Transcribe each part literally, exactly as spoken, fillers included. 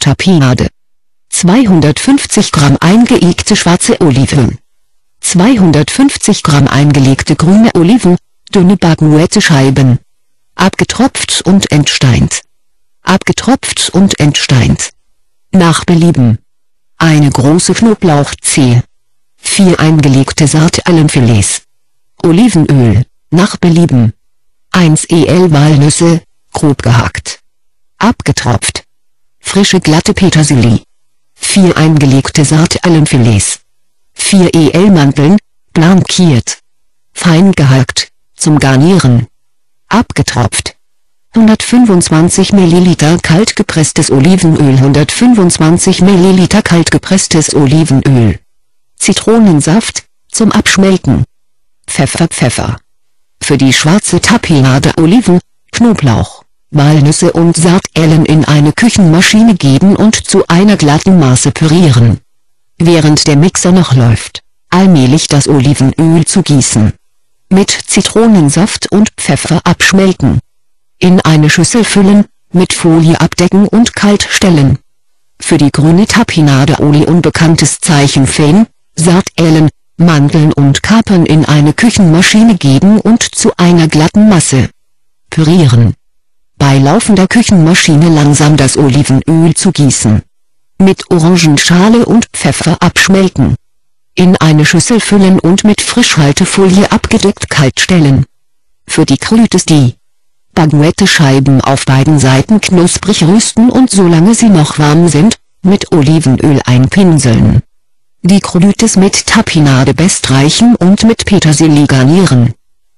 Tapenade. zweihundertfünfzig Gramm eingelegte schwarze Oliven. zweihundertfünfzig Gramm eingelegte grüne Oliven, dünne Baguette-Scheiben. Abgetropft und entsteint. Abgetropft und entsteint. Nach Belieben. Eine große Knoblauchzehe. vier eingelegte Sardellenfilets. Olivenöl, nach Belieben. eins Esslöffel Walnüsse, grob gehackt. Abgetropft. Frische glatte Petersilie. vier eingelegte Sardellenfilets. vier Esslöffel Mandeln, blankiert. Fein gehackt, zum Garnieren. Abgetropft. hundertfünfundzwanzig Milliliter kaltgepresstes Olivenöl. hundertfünfundzwanzig Milliliter kaltgepresstes Olivenöl. Zitronensaft, zum Abschmelzen. Pfeffer Pfeffer. Für die schwarze Tapenade Oliven, Knoblauch, Walnüsse und Sardellen in eine Küchenmaschine geben und zu einer glatten Masse pürieren. Während der Mixer noch läuft, allmählich das Olivenöl zugießen. Mit Zitronensaft und Pfeffer abschmelzen. In eine Schüssel füllen, mit Folie abdecken und kalt stellen. Für die grüne Tapenade Oli unbekanntes Zeichen Fein, Sardellen, Mandeln und Kapern in eine Küchenmaschine geben und zu einer glatten Masse pürieren. Bei laufender Küchenmaschine langsam das Olivenöl zugießen. Mit Orangenschale und Pfeffer abschmelzen. In eine Schüssel füllen und mit Frischhaltefolie abgedeckt kalt stellen. Für die Krütes die Baguette-Scheiben auf beiden Seiten knusprig rösten und solange sie noch warm sind, mit Olivenöl einpinseln. Die Krütes mit Tapenade bestreichen und mit Petersilie garnieren.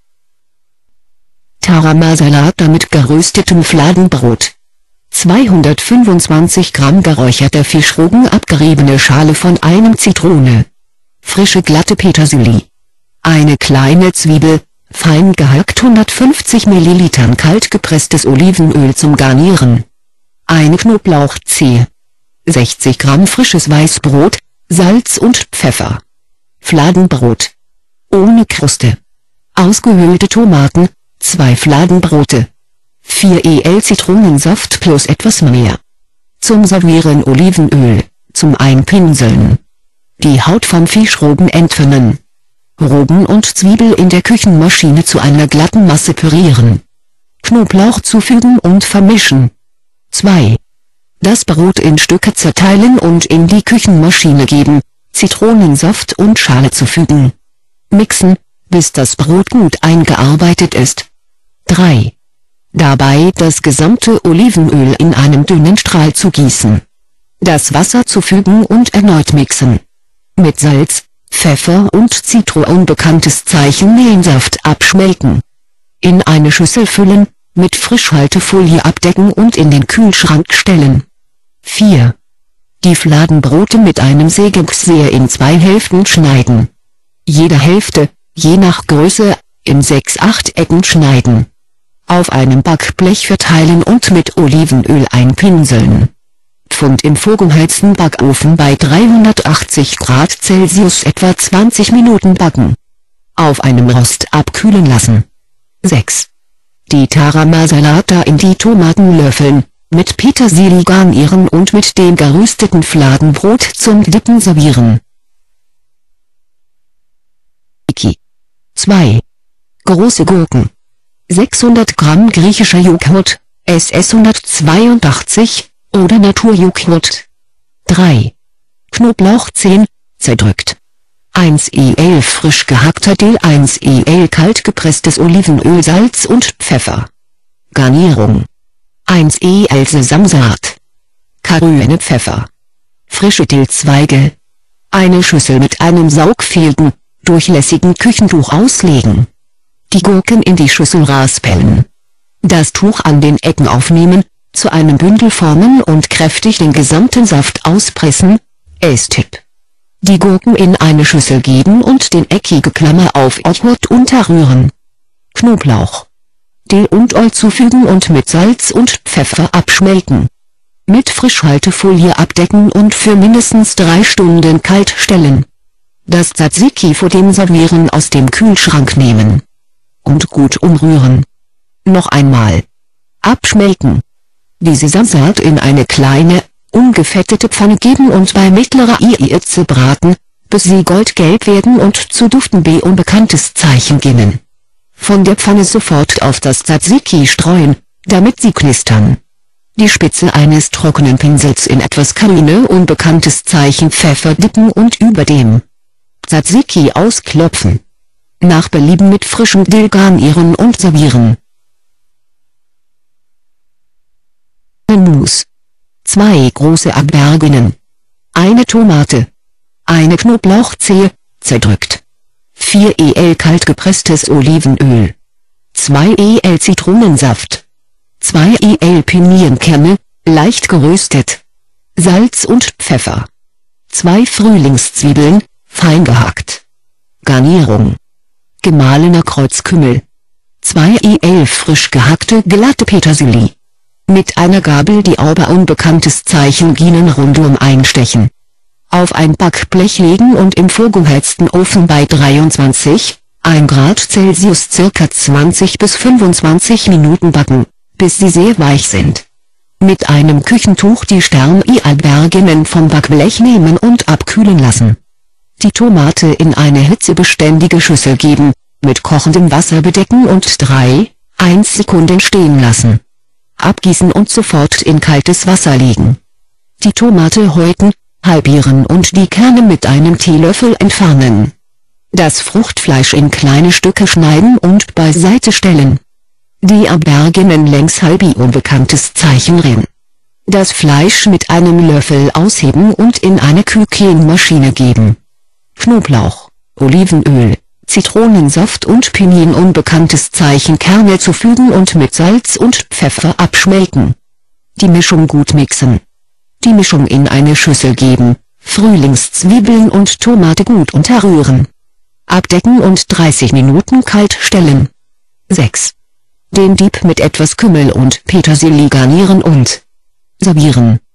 Tarama-Salata mit geröstetem Fladenbrot. zweihundertfünfundzwanzig Gramm geräucherter Fischrogen, abgeriebene Schale von einem Zitrone. Frische glatte Petersilie. Eine kleine Zwiebel, fein gehackt. hundertfünfzig Milliliter kaltgepresstes Olivenöl zum Garnieren. Eine Knoblauchzehe. sechzig Gramm frisches Weißbrot, Salz und Pfeffer. Fladenbrot. Ohne Kruste. Ausgehöhlte Tomaten, zwei Fladenbrote. vier Esslöffel Zitronensaft plus etwas mehr. Zum Servieren Olivenöl, zum Einpinseln. Die Haut vom Fischrogen entfernen. Rogen und Zwiebel in der Küchenmaschine zu einer glatten Masse pürieren. Knoblauch zufügen und vermischen. zwei. Das Brot in Stücke zerteilen und in die Küchenmaschine geben, Zitronensaft und Schale zufügen. Mixen, bis das Brot gut eingearbeitet ist. drei. Dabei das gesamte Olivenöl in einem dünnen Strahl zugießen. Das Wasser zufügen und erneut mixen. Mit Salz, Pfeffer und Zitron unbekanntes Zeichen Mehlsaft abschmelzen. In eine Schüssel füllen, mit Frischhaltefolie abdecken und in den Kühlschrank stellen. vier. Die Fladenbrote mit einem Sägegeschirr in zwei Hälften schneiden. Jede Hälfte, je nach Größe, in sechs Achtecken schneiden. Auf einem Backblech verteilen und mit Olivenöl einpinseln. Pfund im vorgeheizten Backofen bei dreihundertachtzig Grad Celsius etwa zwanzig Minuten backen. Auf einem Rost abkühlen lassen. sechs. Die Tarama-Salata in die Tomaten löffeln, mit Petersilie garnieren und mit dem gerösteten Fladenbrot zum Dippen servieren. zwei. Große Gurken. sechshundert Gramm griechischer Joghurt, S S hundertzweiundachtzig, oder Naturjoghurt. drei. Knoblauchzehen, zerdrückt. eins Esslöffel frisch gehackter Dill, eins Esslöffel kaltgepresstes Olivenöl, Salz und Pfeffer. Garnierung. eins Esslöffel Sesamsaat. Cayenne Pfeffer. Frische Dillzweige. Eine Schüssel mit einem saugfähigen, durchlässigen Küchentuch auslegen. Die Gurken in die Schüssel raspeln. Das Tuch an den Ecken aufnehmen, zu einem Bündel formen und kräftig den gesamten Saft auspressen. Esstipp. Die Gurken in eine Schüssel geben und den eckige Klammer auf Joghurt unterrühren. Knoblauch, Dill und Öl zufügen und mit Salz und Pfeffer abschmelzen. Mit Frischhaltefolie abdecken und für mindestens drei Stunden kalt stellen. Das Tzatziki vor dem Servieren aus dem Kühlschrank nehmen. Und gut umrühren. Noch einmal. Abschmelzen. Die Sesamsaat in eine kleine, Ungefettete Pfanne geben und bei mittlerer Hitze braten, bis sie goldgelb werden und zu duften. B. Unbekanntes Zeichen geben. Von der Pfanne sofort auf das Tzatziki streuen, damit sie knistern. Die Spitze eines trockenen Pinsels in etwas Karine unbekanntes Zeichen Pfeffer dippen und über dem Tzatziki ausklopfen. Nach Belieben mit frischem Dill garnieren und servieren. Mousse. Zwei große Auberginen. Eine Tomate. Eine Knoblauchzehe, zerdrückt. vier Milliliter kalt gepresstes Olivenöl. zwei Milliliter Zitronensaft. zwei Milliliter Pinienkerne, leicht geröstet. Salz und Pfeffer. zwei Frühlingszwiebeln, fein gehackt. Garnierung. Gemahlener Kreuzkümmel. zwei Milliliter frisch gehackte glatte Petersilie. Mit einer Gabel die Auber unbekanntes Zeichen Ginen rundum einstechen. Auf ein Backblech legen und im vorgeheizten Ofen bei dreiundzwanzig, ein Grad Celsius circa zwanzig bis fünfundzwanzig Minuten backen, bis sie sehr weich sind. Mit einem Küchentuch die Stern-Auberginen vom Backblech nehmen und abkühlen lassen. Die Tomate in eine hitzebeständige Schüssel geben, mit kochendem Wasser bedecken und drei, eins Sekunden stehen lassen. Abgießen und sofort in kaltes Wasser legen. Die Tomate häuten, halbieren und die Kerne mit einem Teelöffel entfernen. Das Fruchtfleisch in kleine Stücke schneiden und beiseite stellen. Die Auberginen längs halbi unbekanntes Zeichen rein. Das Fleisch mit einem Löffel ausheben und in eine Küchenmaschine geben. Knoblauch, Olivenöl, Zitronensaft und Pinien unbekanntes Zeichen Kerne zufügen und mit Salz und Pfeffer abschmelzen. Die Mischung gut mixen. Die Mischung in eine Schüssel geben, Frühlingszwiebeln und Tomate gut unterrühren. Abdecken und dreißig Minuten kalt stellen. sechs. Den Dieb mit etwas Kümmel und Petersilie garnieren und servieren.